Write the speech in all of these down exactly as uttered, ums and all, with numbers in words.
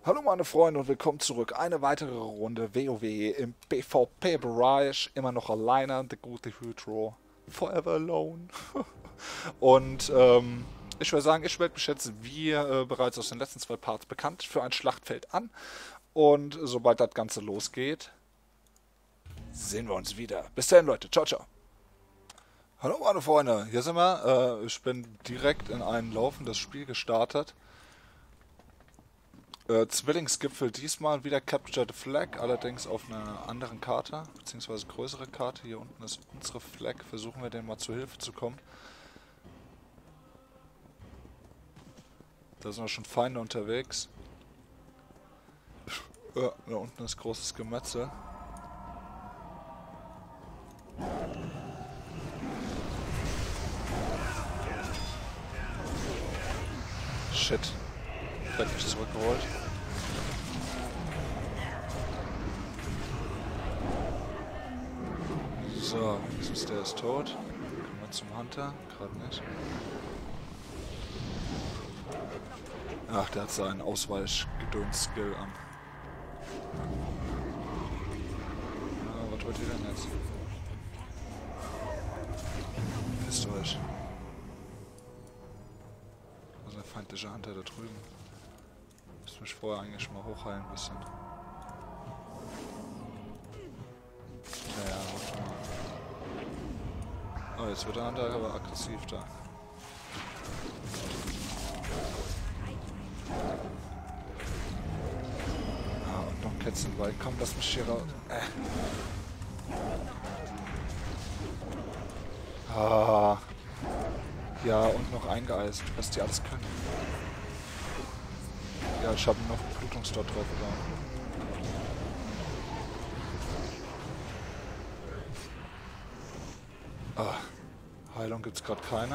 Hallo meine Freunde und willkommen zurück. Eine weitere Runde WoW im PvP-Bereich. Immer noch alleine, der gute Hydro. Forever alone. Und ähm, ich würde sagen, ich melde mich jetzt, wie äh, bereits aus den letzten zwei Parts bekannt, für ein Schlachtfeld an. Und sobald das Ganze losgeht, sehen wir uns wieder. Bis dahin Leute, ciao, ciao. Hallo meine Freunde, hier sind wir. Äh, ich bin direkt in ein laufendes Spiel gestartet. Äh, Zwillingsgipfel diesmal wieder Capture the Flag, allerdings auf einer anderen Karte, beziehungsweise größere Karte. Hier unten ist unsere Flag, versuchen wir denen mal zu Hilfe zu kommen. Da sind auch schon Feinde unterwegs. Ja, da unten ist großes Gemetzel. Shit. Direkt mich zurückgeholt. So, wenigstens der ist tot. Kommen wir zum Hunter. Gerade nicht. Ach, der hat seinen Ausweichgedöns-Skill an. Na, was wollt ihr denn jetzt? Pisst euch. Also der feindliche Hunter da drüben. Ich muss mich vorher eigentlich mal hochheilen ein bisschen. Naja, warte mal. Oh, jetzt wird der Hunter aber aggressiv da. Ah, und noch ein Kätzchenwald. Komm, lass mich hier raus. Äh. Ah. Ja, und noch eingeeist, was die alles können. Ja, ich habe noch einen Blutungsdot drauf getan. Ah, Heilung gibt's gerade keine.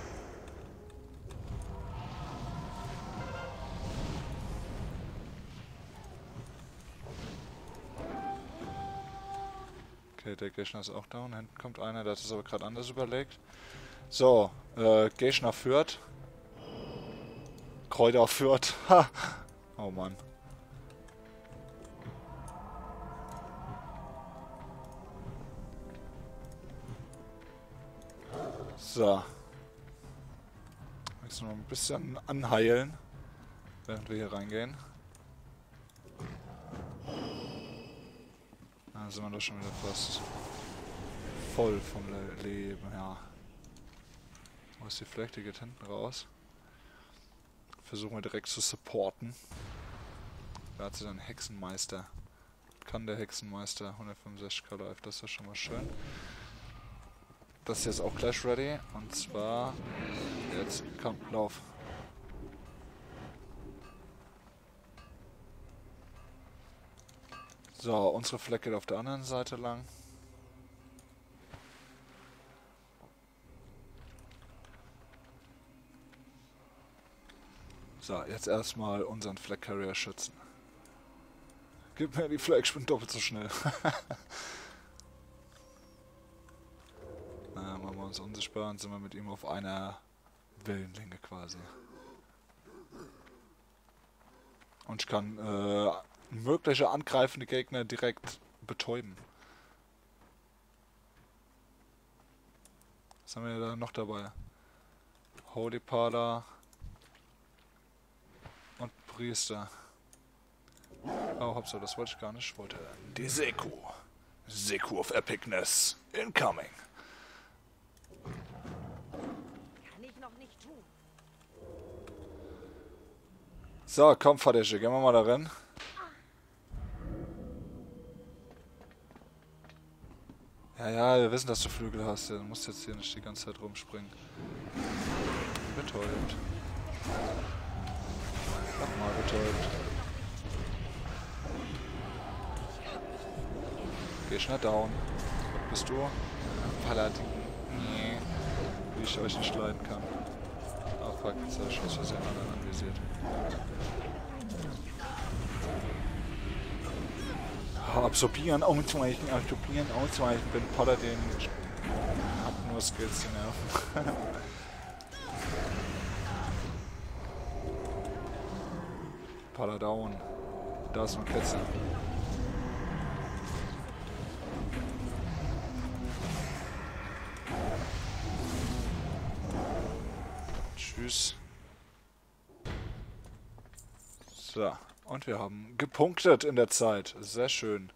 Okay, der Gegner ist auch down. Hinten kommt einer, der hat es aber gerade anders überlegt. So, äh, Gegner führt. Kräuter führt. Ha! Oh Mann. So. Jetzt noch ein bisschen anheilen, während wir hier reingehen. Da sind wir doch schon wieder fast voll vom Le Leben, ja. Wo ist die Flag? Die geht hinten raus. Versuchen wir direkt zu supporten. Da hat sie dann Hexenmeister. Kann der Hexenmeister hundertfünfundsechzig K Life, das ist ja schon mal schön. Das ist jetzt auch gleich ready. Und zwar jetzt, komm, lauf. So, unsere Flag geht auf der anderen Seite lang. So, jetzt erstmal unseren Flag Carrier schützen. Gib mir die Flag, ich bin doppelt so schnell. Na, machen wir uns unsichtbar und sind wir mit ihm auf einer Wellenlänge quasi. Und ich kann äh, mögliche angreifende Gegner direkt betäuben. Was haben wir da noch dabei? Holy Pada und Priester. Oh, hoppsa, das wollte ich gar nicht. Ich wollte die Seku. Seku of Epicness. Incoming. Kann ich noch nicht tun. So, komm, Vatersche, gehen wir mal da rein. Ja, ja, wir wissen, dass du Flügel hast. Du musst jetzt hier nicht die ganze Zeit rumspringen. Betäubt. Nochmal betäubt. Geh schnell down. Was bist du? Paladin. Nee. Wie ich euch nicht leiden kann. Ah, fuck, jetzt habe ich aus Versehen anderen anvisiert. Absorbieren, ausweichen, absorbieren, ausweichen. Bin Paladin. Ich hab nur Skills, die nerven. Paladown. Da ist ein Ketzer. Tschüss. So, und wir haben gepunktet in der Zeit. Sehr schön.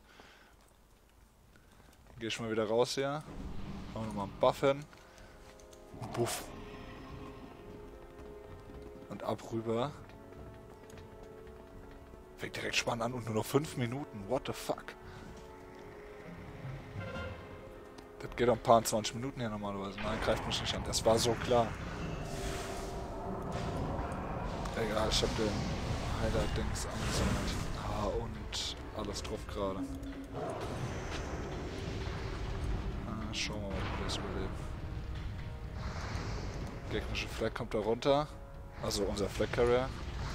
Gehe ich mal wieder raus hier. Machen wir mal einen Buff hin. Buff. Und ab rüber. Fängt direkt spannend an und nur noch fünf Minuten. What the fuck? Das geht um ein paar zwanzig Minuten hier normalerweise. Nein, greift mich nicht an. Das war so klar. Egal, ich hab den Highlight-Dings angesammelt. Ah, und alles drauf gerade. Ah, schauen wir mal, ob wir das überleben. Gegnerische Flag kommt da runter. Also unser Flag Carrier.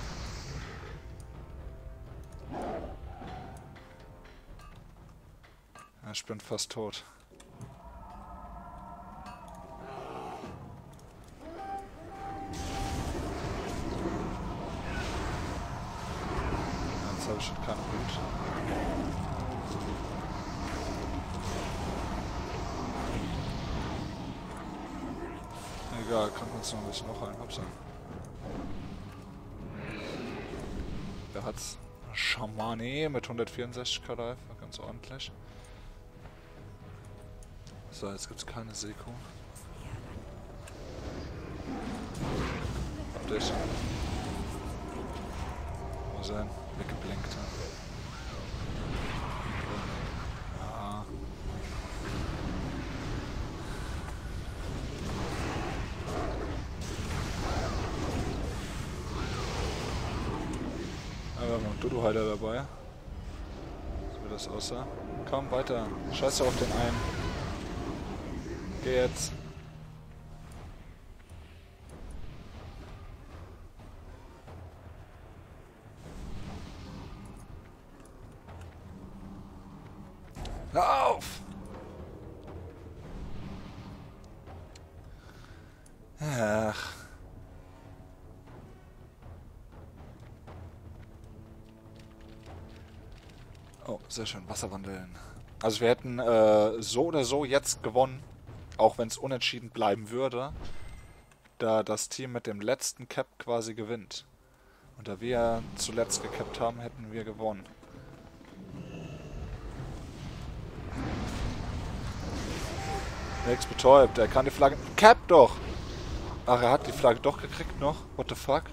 Ja, ich bin fast tot. Jetzt habe ich schon keinen Blut. Egal, kann man uns noch ein bisschen noch ein. Hopsa. Der hat's. Schamane mit hundertvierundsechzig K Life, ganz ordentlich. So, jetzt gibt's keine Seko. Hab dich. Wo sein? Weggeblinkt. Ja. Aber wir haben noch einen Dudu-Heiler dabei. So wie das aussah. Komm, weiter. Scheiße auf den einen. Geh jetzt. Hör auf! Ach. Oh, sehr schön. Wasserwandeln. Also wir hätten äh, so oder so jetzt gewonnen. Auch wenn es unentschieden bleiben würde. Da das Team mit dem letzten Cap quasi gewinnt. Und da wir zuletzt gecapt haben, hätten wir gewonnen. Nix betäubt. Er kann die Flagge... Cap doch! Ach, er hat die Flagge doch gekriegt noch? What the fuck?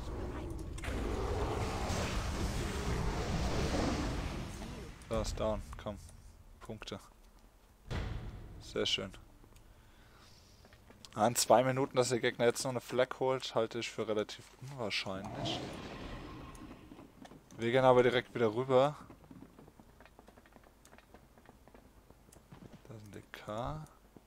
Da ist down. Komm. Punkte. Sehr schön. In zwei Minuten, dass der Gegner jetzt noch eine Flag holt, halte ich für relativ unwahrscheinlich. Wir gehen aber direkt wieder rüber. Da ist ein D K.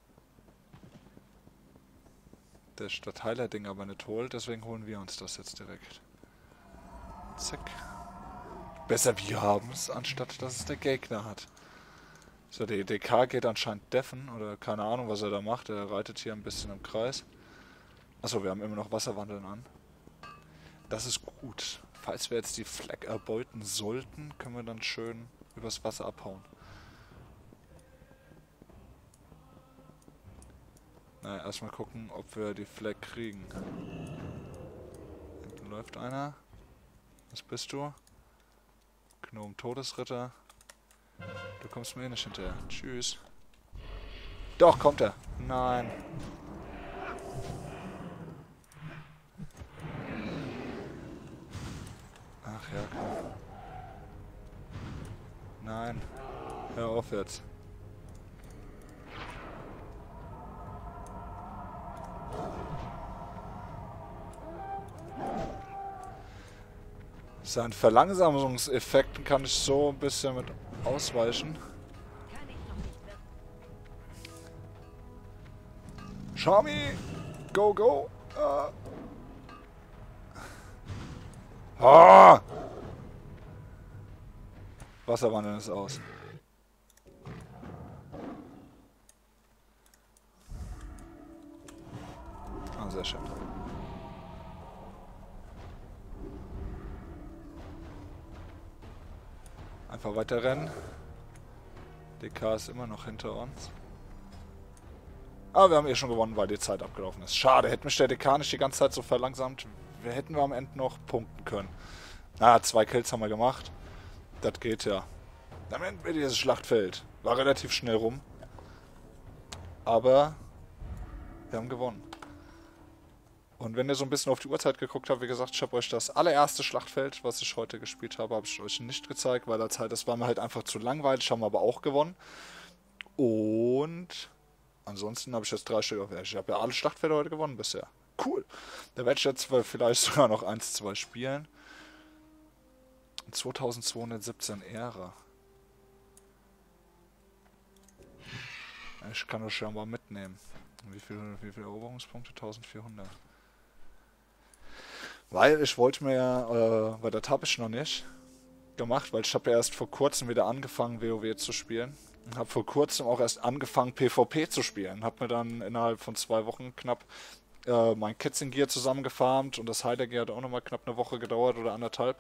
Der das Highlight-Ding aber nicht holt, deswegen holen wir uns das jetzt direkt. Zack. Besser wir haben es, anstatt dass es der Gegner hat. So, der D K geht anscheinend deffen, oder keine Ahnung, was er da macht. Er reitet hier ein bisschen im Kreis. Achso, wir haben immer noch Wasserwandeln an. Das ist gut. Falls wir jetzt die Flag erbeuten sollten, können wir dann schön übers Wasser abhauen. Naja, erstmal gucken, ob wir die Flag kriegen. Hinten läuft einer. Was bist du? Gnome Todesritter. Du kommst mir nicht hinterher. Tschüss. Doch, kommt er. Nein. Ach ja, komm. Nein. Hör auf jetzt. Seinen Verlangsamungseffekten kann ich so ein bisschen mit ausweichen. Shami! Go, go! Ah! Ah! Wasserwandeln ist aus. Ah, sehr schön. Einfach weiter rennen. D K ist immer noch hinter uns. Aber wir haben eh schon gewonnen, weil die Zeit abgelaufen ist. Schade, hätte mich der D K nicht die ganze Zeit so verlangsamt, wir hätten wir am Ende noch punkten können. Ah, zwei Kills haben wir gemacht. Das geht ja. Am Ende wird dieses Schlachtfeld. War relativ schnell rum. Aber wir haben gewonnen. Und wenn ihr so ein bisschen auf die Uhrzeit geguckt habt, wie gesagt, ich habe euch das allererste Schlachtfeld, was ich heute gespielt habe, habe ich euch nicht gezeigt, weil das halt, das war mir halt einfach zu langweilig, haben wir aber auch gewonnen. Und ansonsten habe ich jetzt drei Stück auf. Ich habe ja alle Schlachtfelder heute gewonnen bisher. Cool. Da werde ich jetzt vielleicht sogar noch eins, zwei spielen. zweitausendzweihundertsiebzehn Ehre. Ich kann das schon mal mitnehmen. Wie viele wie viel Eroberungspunkte? eintausendvierhundert. Weil ich wollte mir ja, äh, weil das habe ich noch nicht gemacht, weil ich habe ja erst vor kurzem wieder angefangen WoW zu spielen. Und habe vor kurzem auch erst angefangen PvP zu spielen. Habe mir dann innerhalb von zwei Wochen knapp äh, mein Kitzing Gear zusammengefarmt und das Heider Gear hat auch nochmal knapp eine Woche gedauert oder anderthalb.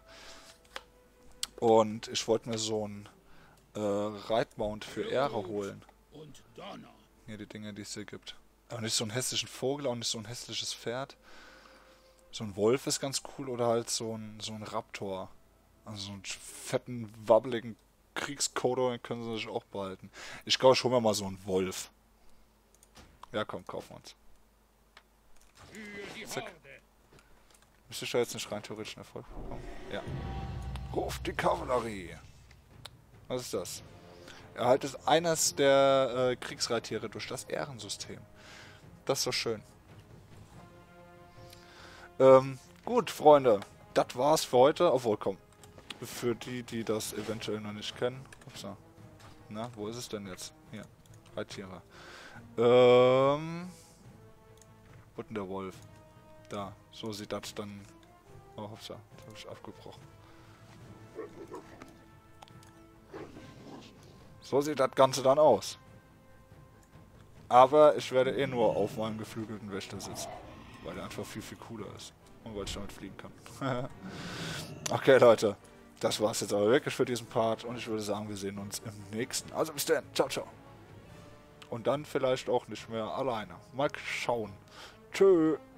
Und ich wollte mir so ein äh, Reitmount für Ehre holen. Hier die Dinge, die es hier gibt. Aber nicht so einen hässlichen Vogel, auch nicht so ein hässliches Pferd. So ein Wolf ist ganz cool oder halt so ein, so ein Raptor. Also so einen fetten, wabbeligen Kriegskodo, den können sie sich auch behalten. Ich glaube, ich hole mir mal so einen Wolf. Ja, komm, kaufen wir uns. Zack. Müsste ich da jetzt nicht rein theoretisch einen Erfolg bekommen? Ja. Ruft die Kavallerie. Was ist das? Erhaltet eines der äh, Kriegsreittiere durch das Ehrensystem. Das ist doch schön. Ähm, gut, Freunde. Das war's für heute. Obwohl, komm. Für die, die das eventuell noch nicht kennen. Upsa. Na, wo ist es denn jetzt? Hier. Reittiere. Ähm. Wo ist denn der Wolf? Da. So sieht das dann. Oh, hoppsa. Das habe ich abgebrochen. So sieht das Ganze dann aus. Aber ich werde eh nur auf meinem geflügelten Wächter sitzen. Weil der einfach viel, viel cooler ist. Und weil ich damit fliegen kann. Okay, Leute. Das war's jetzt aber wirklich für diesen Part. Und ich würde sagen, wir sehen uns im nächsten. Also bis dann. Ciao, ciao. Und dann vielleicht auch nicht mehr alleine. Mal schauen. Tschö.